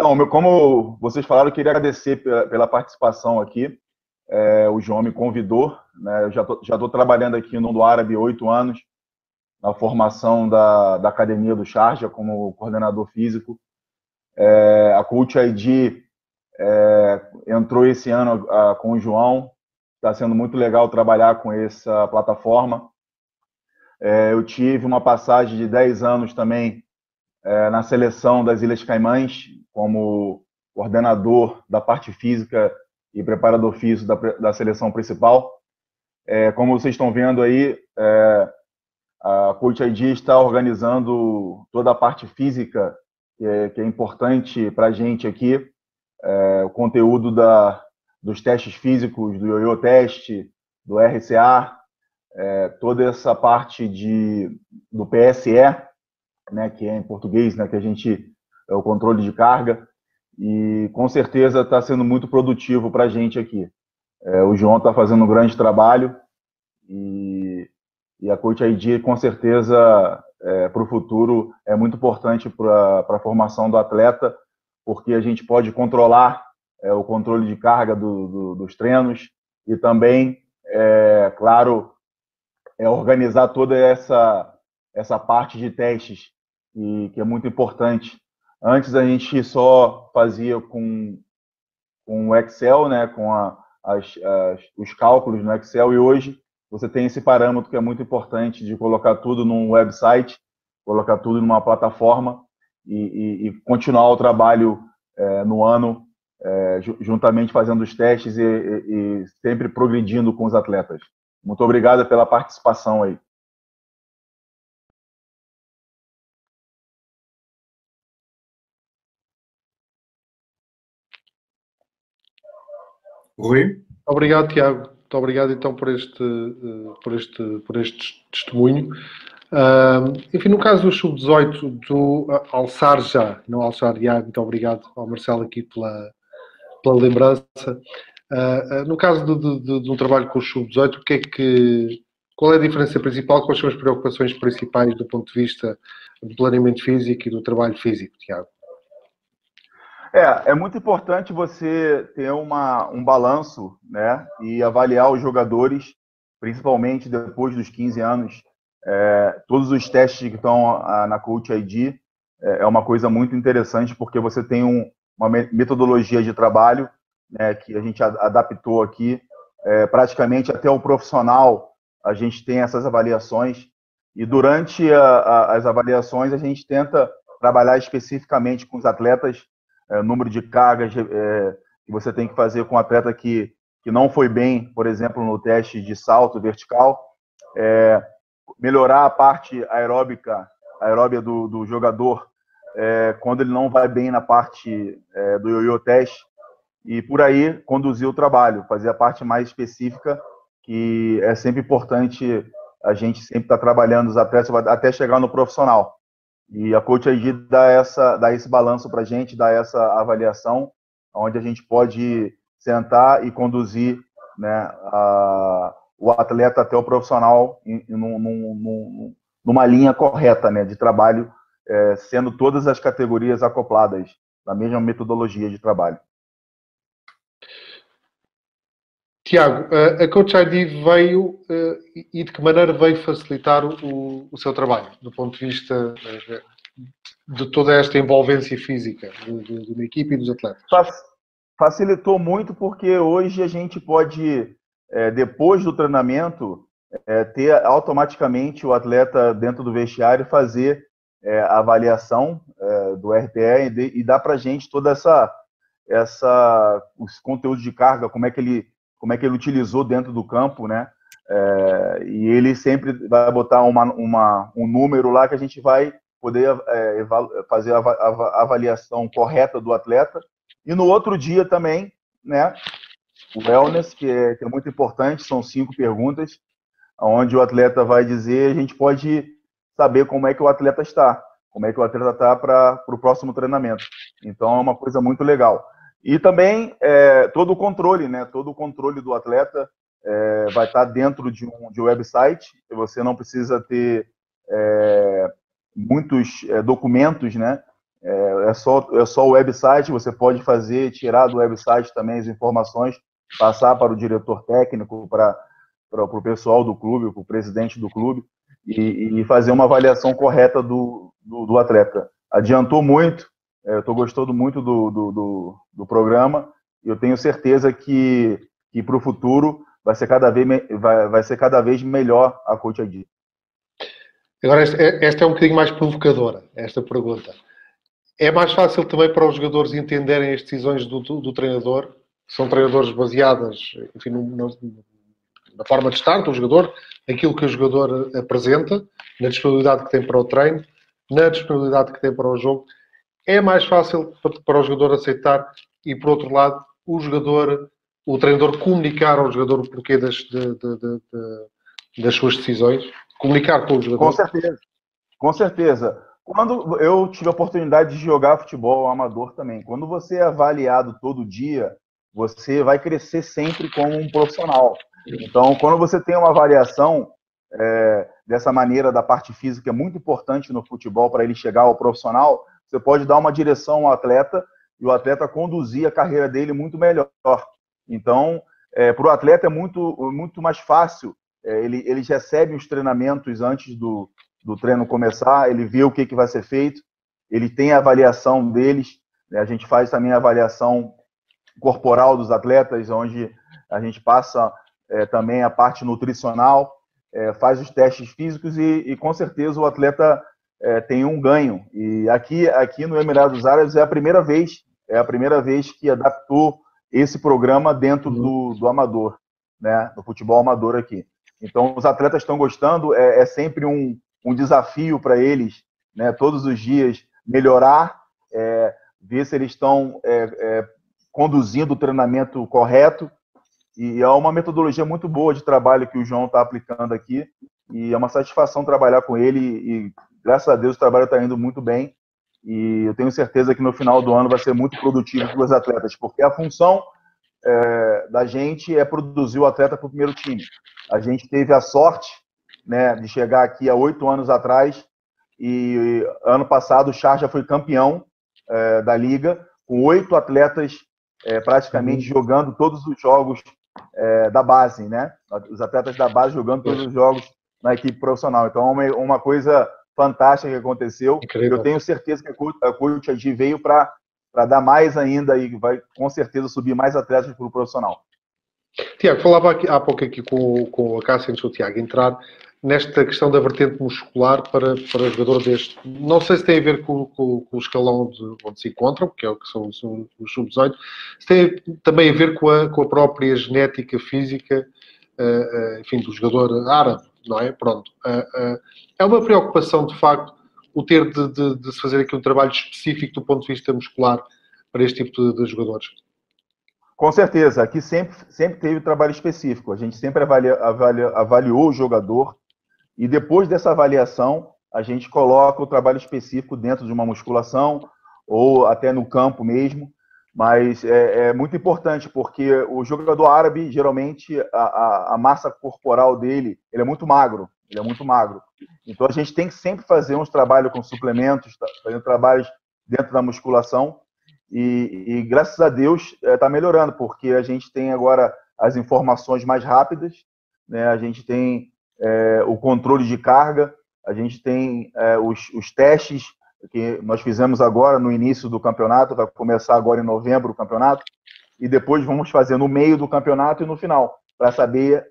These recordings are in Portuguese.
Então, como vocês falaram, eu queria agradecer pela participação aqui. O João me convidou, né? Eu já estou trabalhando aqui no Mundo Árabe há 8 anos, na formação da Academia do Sharjah como coordenador físico. A Coach ID entrou esse ano com o João. Está sendo muito legal trabalhar com essa plataforma. Eu tive uma passagem de 10 anos também na seleção das Ilhas Caimãs, como coordenador da parte física e preparador físico da seleção principal. Como vocês estão vendo aí, a Coach ID está organizando toda a parte física, que é importante para a gente aqui, o conteúdo dos testes físicos, do ioiô teste, do RCA, toda essa parte do PSE, né, que é em português, né, que a gente é o controle de carga, e com certeza está sendo muito produtivo para a gente aqui. O João está fazendo um grande trabalho e a Coach ID, com certeza, para o futuro, é muito importante para a formação do atleta, porque a gente pode controlar o controle de carga dos treinos e também, claro, organizar toda essa parte de testes, que é muito importante. Antes a gente só fazia com o Excel, né, com os cálculos no Excel, e hoje você tem esse parâmetro que é muito importante de colocar tudo num website, colocar tudo numa plataforma e continuar o trabalho no ano, juntamente fazendo os testes e sempre progredindo com os atletas. Muito obrigado pela participação aí. Rui? Obrigado, Tiago. Muito obrigado, então, por este testemunho. Enfim, no caso do Sub-18, do Al-Sharjah, não Al-Sharjah, muito obrigado ao Marcelo aqui pela lembrança. No caso de um trabalho com o Sub-18, qual é a diferença principal? Quais são as preocupações principais do ponto de vista do planeamento físico e do trabalho físico, Tiago? É muito importante você ter um balanço, né, e avaliar os jogadores, principalmente depois dos 15 anos. Todos os testes que estão na Coach ID é uma coisa muito interessante, porque você tem uma metodologia de trabalho, né, que a gente adaptou aqui. Praticamente até o profissional a gente tem essas avaliações, e durante as avaliações a gente tenta trabalhar especificamente com os atletas, número de cargas que você tem que fazer com um atleta que não foi bem, por exemplo, no teste de salto vertical, melhorar a parte aeróbia do jogador quando ele não vai bem na parte do ioiô teste, e por aí conduzir o trabalho, fazer a parte mais específica, que é sempre importante. A gente sempre está trabalhando os atletas até chegar no profissional. E a Coach ID dá esse balanço para a gente, dá essa avaliação, onde a gente pode sentar e conduzir, né, o atleta até o profissional numa linha correta, né, de trabalho, sendo todas as categorias acopladas na mesma metodologia de trabalho. Tiago, a Coach ID veio e de que maneira veio facilitar o seu trabalho, do ponto de vista de toda esta envolvência física de uma equipe e dos atletas? Facilitou muito, porque hoje a gente pode, depois do treinamento, ter automaticamente o atleta dentro do vestiário fazer a avaliação do RPE e dar para a gente toda os conteúdos de carga, como é que ele utilizou dentro do campo, né? E ele sempre vai botar um número lá que a gente vai poder fazer a avaliação correta do atleta. E no outro dia também, né, o wellness, que é muito importante, são 5 perguntas, onde o atleta vai dizer, a gente pode saber como é que o atleta está, para o próximo treinamento. Então é uma coisa muito legal. E também todo o controle, né, todo o controle do atleta vai estar dentro de um website. Você não precisa ter muitos documentos, né? É só o website, você pode tirar do website também as informações, passar para o diretor técnico, para o pessoal do clube, para o presidente do clube, e fazer uma avaliação correta do atleta. Adiantou muito, eu estou gostando muito do programa, e eu tenho certeza que para o futuro vai ser cada vez melhor a Coach ID. Agora, esta é um bocadinho mais provocadora, esta pergunta. É mais fácil também para os jogadores entenderem as decisões do treinador? São treinadores baseadas, enfim, na forma de estar do jogador, aquilo que o jogador apresenta, na disponibilidade que tem para o treino, na disponibilidade que tem para o jogo. É mais fácil para o jogador aceitar e, por outro lado, o treinador comunicar ao jogador o porquê das suas decisões, comunicar com o jogador. Com certeza, com certeza. Quando eu tive a oportunidade de jogar futebol amador também, quando você é avaliado todo dia, você vai crescer sempre como um profissional. Então, quando você tem uma avaliação dessa maneira da parte física, é muito importante no futebol para ele chegar ao profissional, você pode dar uma direção ao atleta e o atleta conduzir a carreira dele muito melhor. Então, para o atleta é muito mais fácil. Eles recebem os treinamentos antes do treino começar, ele vê o que vai ser feito, ele tem a avaliação deles, né? A gente faz também a avaliação corporal dos atletas, onde a gente passa também a parte nutricional, faz os testes físicos e com certeza o atleta tem um ganho. E aqui no Emirados Árabes é a primeira vez que adaptou esse programa dentro do amador, né? Do futebol amador aqui. Então os atletas estão gostando, é sempre um desafio para eles, né? Todos os dias melhorar, ver se eles estão conduzindo o treinamento correto, e é uma metodologia muito boa de trabalho que o João está aplicando aqui, e é uma satisfação trabalhar com ele, e graças a Deus o trabalho está indo muito bem, e eu tenho certeza que no final do ano vai ser muito produtivo para os atletas, porque a função da gente é produzir o atleta para o primeiro time. A gente teve a sorte, né, de chegar aqui há 8 anos atrás, e ano passado o Sharjah foi campeão da liga, com 8 atletas praticamente jogando todos os jogos da base, né? Os atletas da base jogando todos os jogos na equipe profissional. Então, é uma coisa fantástica que aconteceu. Incrível. Eu tenho certeza que a Coach ID veio para dar mais ainda e vai, com certeza, subir mais atletas para o profissional. Tiago, falava há pouco aqui com a Cássia, antes do Tiago entrar, nesta questão da vertente muscular para jogador deste. Não sei se tem a ver com o escalão onde se encontram, que é o que são os sub-18, se tem também a ver com a própria genética física, enfim, do jogador árabe, não é? Pronto. É uma preocupação, de facto, o ter de se fazer aqui um trabalho específico do ponto de vista muscular para este tipo de jogadores. Com certeza, aqui sempre teve trabalho específico. A gente sempre avaliou o jogador, e depois dessa avaliação, a gente coloca o trabalho específico dentro de uma musculação ou até no campo mesmo. Mas é muito importante, porque o jogador árabe, geralmente, a massa corporal dele, ele é muito magro. Então, a gente tem que sempre fazer uns trabalhos com suplementos, fazendo trabalhos dentro da musculação. E graças a Deus, está melhorando, porque a gente tem agora as informações mais rápidas, né? A gente tem o controle de carga, a gente tem os testes que nós fizemos agora no início do campeonato, vai começar agora em novembro o campeonato, e depois vamos fazer no meio do campeonato e no final, para saber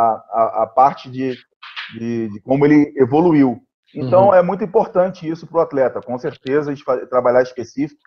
a parte de como ele evoluiu. Então, é muito importante isso para o atleta, com certeza, trabalhar específico.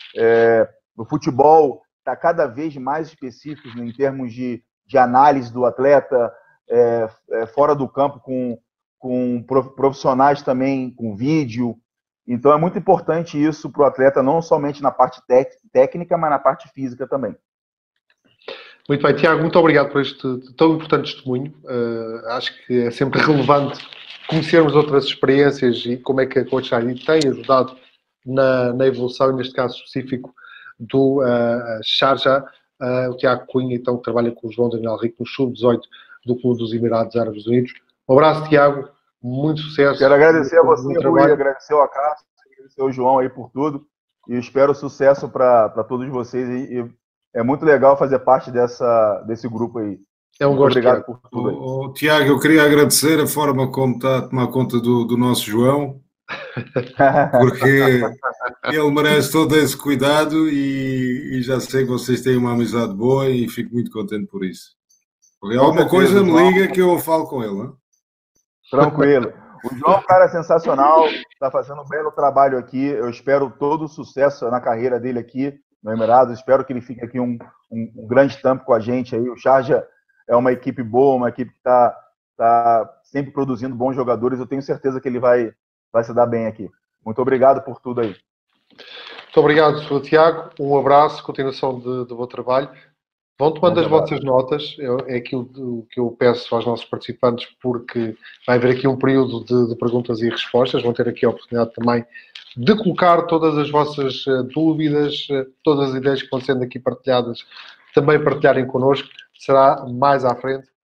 O futebol está cada vez mais específico em termos de análise do atleta, fora do campo, com profissionais também, com vídeo. Então, é muito importante isso para o atleta, não somente na parte técnica, mas na parte física também. Muito bem, Tiago, muito obrigado por este tão importante testemunho. Acho que é sempre relevante conhecermos outras experiências e como é que a Coach ID tem ajudado na evolução, e neste caso específico do Sharjah. O Tiago Cunha, então, que trabalha com o João Daniel Rico no Sub-18 do Clube dos Emirados Árabes Unidos. Um abraço, Tiago. Muito sucesso. Quero agradecer a você, Rui, agradecer ao Cássio, agradecer ao João aí por tudo. e espero sucesso para todos vocês. E é muito legal fazer parte desse grupo aí. É um muito gosto, obrigado Tiago. por tudo aí. Tiago, eu queria agradecer a forma como está a tomar conta do nosso João, porque ele merece todo esse cuidado e já sei que vocês têm uma amizade boa e fico muito contente por isso. Porque alguma coisa me liga que eu falo com ele. Hein? Tranquilo. O João é um cara sensacional, está fazendo um belo trabalho aqui. Eu espero todo o sucesso na carreira dele aqui no Emirados. Espero que ele fique aqui um grande tempo com a gente aí. O Sharjah é uma equipe boa, uma equipe que está sempre produzindo bons jogadores. Eu tenho certeza que ele vai se dar bem aqui. Muito obrigado por tudo aí. Muito obrigado, Tiago. Um abraço, continuação do bom trabalho. Vão tomando as vossas notas, é aquilo que eu peço aos nossos participantes, porque vai haver aqui um período de perguntas e respostas, vão ter aqui a oportunidade também de colocar todas as vossas dúvidas, todas as ideias que vão sendo aqui partilhadas, também partilharem connosco, será mais à frente.